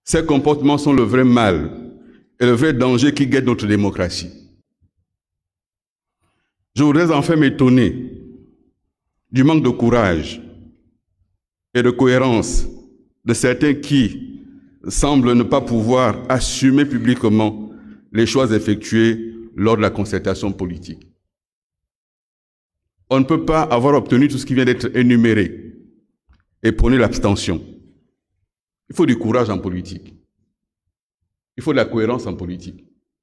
Ces comportements sont le vrai mal et le vrai danger qui guette notre démocratie. Je voudrais enfin m'étonner du manque de courage et de cohérence de certains qui semblent ne pas pouvoir assumer publiquement les choix effectués lors de la concertation politique. On ne peut pas avoir obtenu tout ce qui vient d'être énuméré et prôner l'abstention. Il faut du courage en politique. Il faut de la cohérence en politique.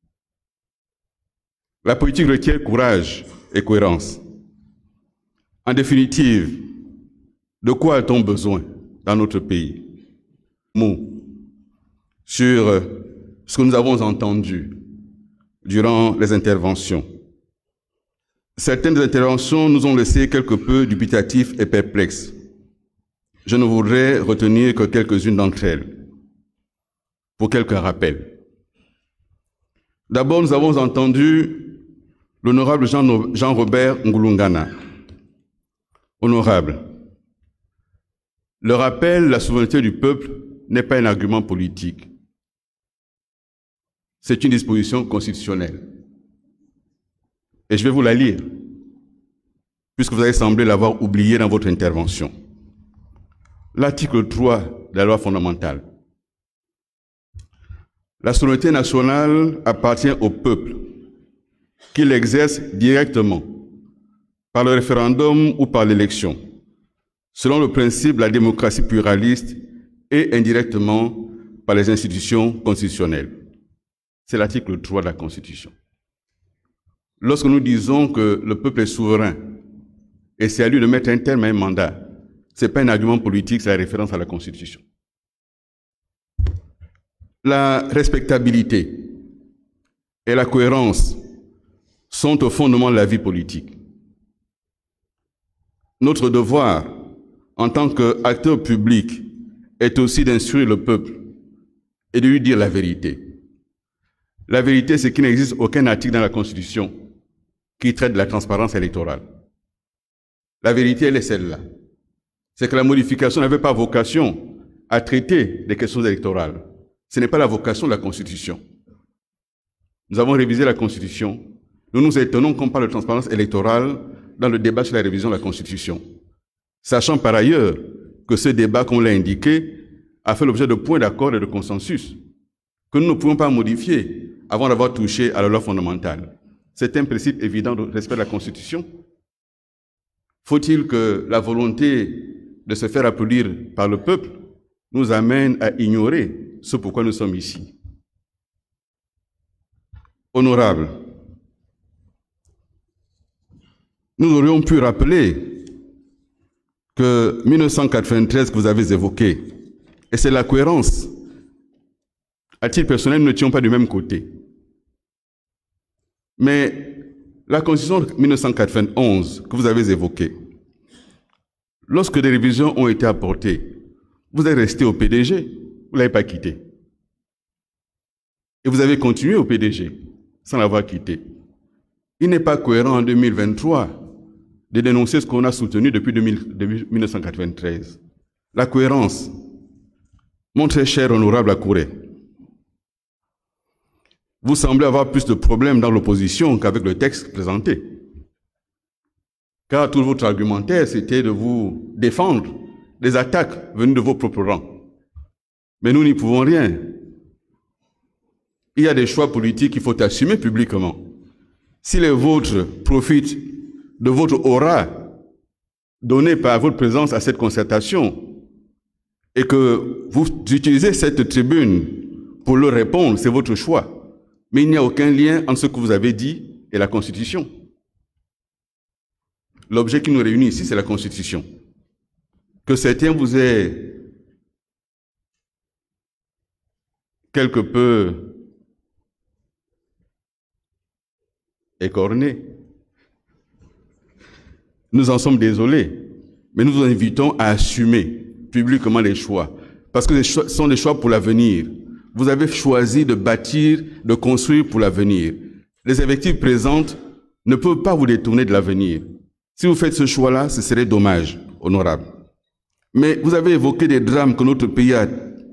La politique requiert courage et cohérence. En définitive, de quoi a-t-on besoin dans notre pays? Mots sur ce que nous avons entendu durant les interventions. Certaines interventions nous ont laissé quelque peu dubitatifs et perplexes. Je ne voudrais retenir que quelques-unes d'entre elles, pour quelques rappels. D'abord, nous avons entendu l'honorable Jean-Robert Ngulungana. Honorable, le rappel de la souveraineté du peuple n'est pas un argument politique. C'est une disposition constitutionnelle. Et je vais vous la lire, puisque vous avez semblé l'avoir oublié dans votre intervention. L'article 3 de la loi fondamentale. La souveraineté nationale appartient au peuple, qui l'exerce directement, par le référendum ou par l'élection, selon le principe de la démocratie pluraliste et indirectement par les institutions constitutionnelles. C'est l'article 3 de la Constitution. Lorsque nous disons que le peuple est souverain et c'est à lui de mettre un terme à un mandat, ce n'est pas un argument politique, c'est la référence à la Constitution. La respectabilité et la cohérence sont au fondement de la vie politique. Notre devoir, en tant qu'acteur public, est aussi d'instruire le peuple et de lui dire la vérité. La vérité, c'est qu'il n'existe aucun article dans la Constitution qui traite de la transparence électorale. La vérité, elle est celle-là. C'est que la modification n'avait pas vocation à traiter des questions électorales. Ce n'est pas la vocation de la Constitution. Nous avons révisé la Constitution. Nous nous étonnons qu'on parle de transparence électorale dans le débat sur la révision de la Constitution. Sachant par ailleurs que ce débat, comme on l'a indiqué, a fait l'objet de points d'accord et de consensus, que nous ne pouvons pas modifier avant d'avoir touché à la loi fondamentale. C'est un principe évident de respect de la Constitution. Faut-il que la volonté de se faire applaudir par le peuple nous amène à ignorer ce pourquoi nous sommes ici? Honorable, nous aurions pu rappeler que 1993 que vous avez évoqué, et c'est la cohérence. À titre personnel, nous n'étions pas du même côté. Mais la Constitution de 1991 que vous avez évoquée, lorsque des révisions ont été apportées, vous êtes resté au PDG, vous ne l'avez pas quitté. Et vous avez continué au PDG sans l'avoir quitté. Il n'est pas cohérent en 2023 de dénoncer ce qu'on a soutenu depuis 1993. La cohérence, mon très cher honorable Akouré, vous semblez avoir plus de problèmes dans l'opposition qu'avec le texte présenté. Car tout votre argumentaire, c'était de vous défendre des attaques venues de vos propres rangs. Mais nous n'y pouvons rien. Il y a des choix politiques qu'il faut assumer publiquement. Si les vôtres profitent de votre aura donnée par votre présence à cette concertation et que vous utilisez cette tribune pour leur répondre, c'est votre choix. Mais il n'y a aucun lien entre ce que vous avez dit et la Constitution. L'objet qui nous réunit ici, c'est la Constitution. Que certains vous aient quelque peu écornés, nous en sommes désolés, mais nous vous invitons à assumer publiquement les choix, parce que ce sont des choix pour l'avenir. Vous avez choisi de bâtir, de construire pour l'avenir. Les effectifs présents ne peuvent pas vous détourner de l'avenir. Si vous faites ce choix-là, ce serait dommage, honorable. Mais vous avez évoqué des drames que notre pays a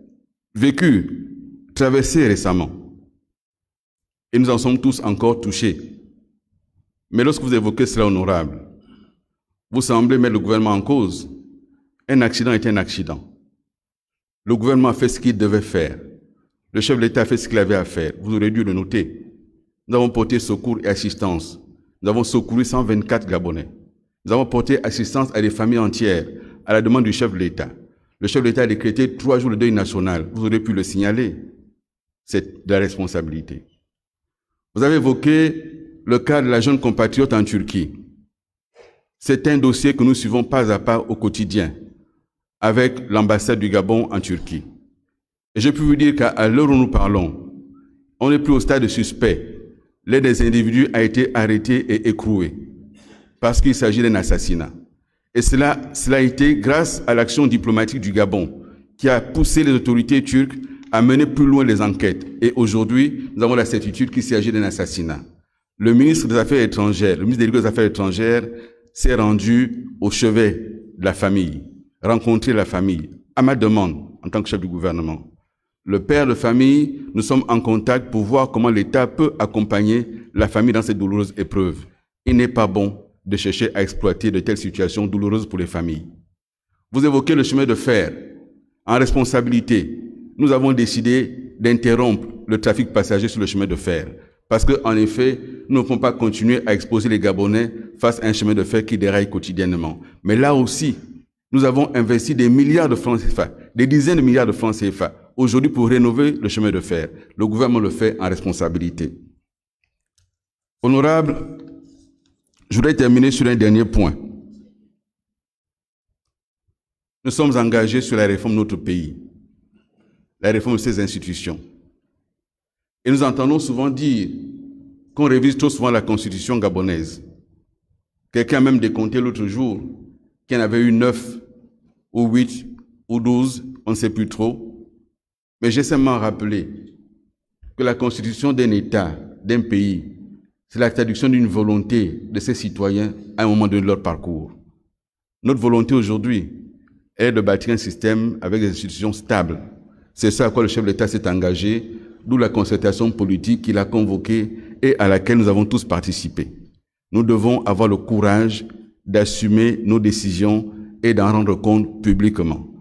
vécu, traversé récemment. Et nous en sommes tous encore touchés. Mais lorsque vous évoquez cela, honorable, vous semblez mettre le gouvernement en cause. Un accident est un accident. Le gouvernement a fait ce qu'il devait faire. Le chef de l'État a fait ce qu'il avait à faire. Vous aurez dû le noter. Nous avons porté secours et assistance. Nous avons secouru 124 Gabonais. Nous avons porté assistance à des familles entières, à la demande du chef de l'État. Le chef de l'État a décrété 3 jours de deuil national. Vous aurez pu le signaler. C'est de la responsabilité. Vous avez évoqué le cas de la jeune compatriote en Turquie. C'est un dossier que nous suivons pas à pas au quotidien avec l'ambassade du Gabon en Turquie. Et je peux vous dire qu'à l'heure où nous parlons, on n'est plus au stade de suspect. L'un des individus a été arrêté et écroué parce qu'il s'agit d'un assassinat. Et cela a été grâce à l'action diplomatique du Gabon qui a poussé les autorités turques à mener plus loin les enquêtes. Et aujourd'hui, nous avons la certitude qu'il s'agit d'un assassinat. Le ministre des Affaires étrangères, le ministre des Affaires étrangères s'est rendu au chevet de la famille, rencontrer la famille, à ma demande, en tant que chef du gouvernement. Le père de famille, nous sommes en contact pour voir comment l'État peut accompagner la famille dans cette douloureuse épreuve. Il n'est pas bon de chercher à exploiter de telles situations douloureuses pour les familles. Vous évoquez le chemin de fer. En responsabilité, nous avons décidé d'interrompre le trafic passager sur le chemin de fer. Parce qu'en effet, nous ne pouvons pas continuer à exposer les Gabonais face à un chemin de fer qui déraille quotidiennement. Mais là aussi, nous avons investi des milliards de francs CFA, des dizaines de milliards de francs CFA, aujourd'hui pour rénover le chemin de fer. Le gouvernement le fait en responsabilité. Honorable, je voudrais terminer sur un dernier point. Nous sommes engagés sur la réforme de notre pays, la réforme de ses institutions. Et nous entendons souvent dire qu'on révise trop souvent la constitution gabonaise. Quelqu'un a même décompté l'autre jour qu'il y en avait eu 9 ou 8 ou 12, on ne sait plus trop. Mais j'ai simplement rappelé que la constitution d'un État, d'un pays, c'est la traduction d'une volonté de ses citoyens à un moment de leur parcours. Notre volonté aujourd'hui est de bâtir un système avec des institutions stables. C'est ça à quoi le chef de l'État s'est engagé, d'où la concertation politique qu'il a convoquée et à laquelle nous avons tous participé. Nous devons avoir le courage d'assumer nos décisions et d'en rendre compte publiquement.